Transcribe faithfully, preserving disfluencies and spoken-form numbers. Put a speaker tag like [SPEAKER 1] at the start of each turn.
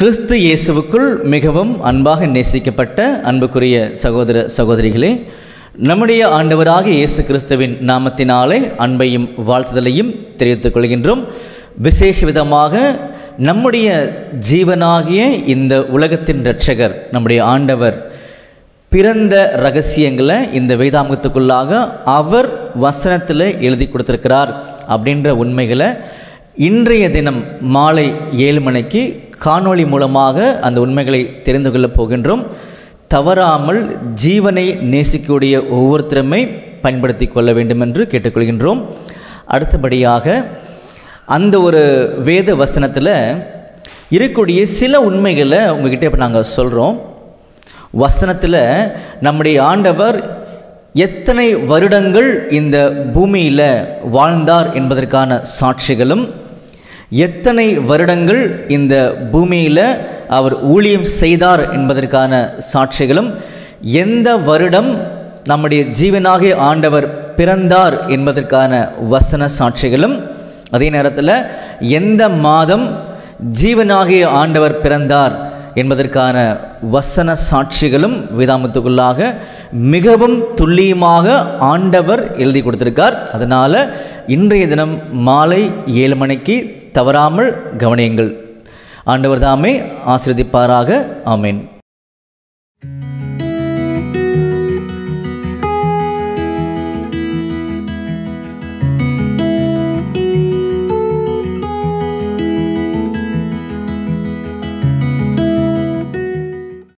[SPEAKER 1] கிறிஸ்து இயேசுவுக்குள் மிகவும் அன்பாக நேசிக்கப்பட்ட அன்புக்குரிய சகோதர சகோதரிகளே, நம்முடைய ஆண்டவராகிய இயேசு கிறிஸ்துவின் நாமத்தினாலே அன்பையும் வாழ்த்துதலையும் தெரிவித்துக் கொள்கின்றோம். விசேஷ விதமாக நம்முடைய ஜீவனாகிய இந்த உலகத்தின் இரட்சகர் நம்முடைய ஆண்டவர் பிறந்த ரகசியங்களை இந்த வேதாகமத்துக்குள்ளாக அவர் வசனத்தில் எழுதி கொடுத்திருக்கிறார் அப்படின்ற உண்மைகளை இன்றைய தினம் மாலை ஏழு மணிக்கு காணொளி மூலமாக அந்த உண்மைகளை தெரிந்து கொள்ளப் போகின்றோம். தவறாமல் ஜீவனை நேசிக்கக்கூடிய ஒவ்வொருத்தருமே பயன்படுத்தி கொள்ள வேண்டும் என்று கேட்டுக்கொள்கின்றோம். அடுத்தபடியாக அந்த ஒரு வேத வசனத்தில் இருக்கக்கூடிய சில உண்மைகளை உங்ககிட்ட இப்போ நாங்கள் சொல்கிறோம். வசனத்தில் நம்முடைய ஆண்டவர் எத்தனை வருடங்கள் இந்த பூமியில் வாழ்ந்தார் என்பதற்கான சாட்சிகளும், எத்தனை வருடங்கள் இந்த பூமியில் அவர் ஊழியம் செய்தார் என்பதற்கான சாட்சிகளும், எந்த வருடம் நம்முடைய ஜீவனாகிய ஆண்டவர் பிறந்தார் என்பதற்கான வசன சாட்சிகளும், அதே நேரத்தில் எந்த மாதம் ஜீவனாகிய ஆண்டவர் பிறந்தார் என்பதற்கான வசன சாட்சிகளும் வேதாகமத்துக்குள்ளாக மிகவும் துல்லியமாக ஆண்டவர் எழுதி கொடுத்திருக்கார். அதனால் இன்றைய தினம் மாலை ஏழு மணிக்கு தவறாமல் கவனியுங்கள். ஆண்டவர் தாமே ஆசீர்வதிப்பாராக. ஆமென்.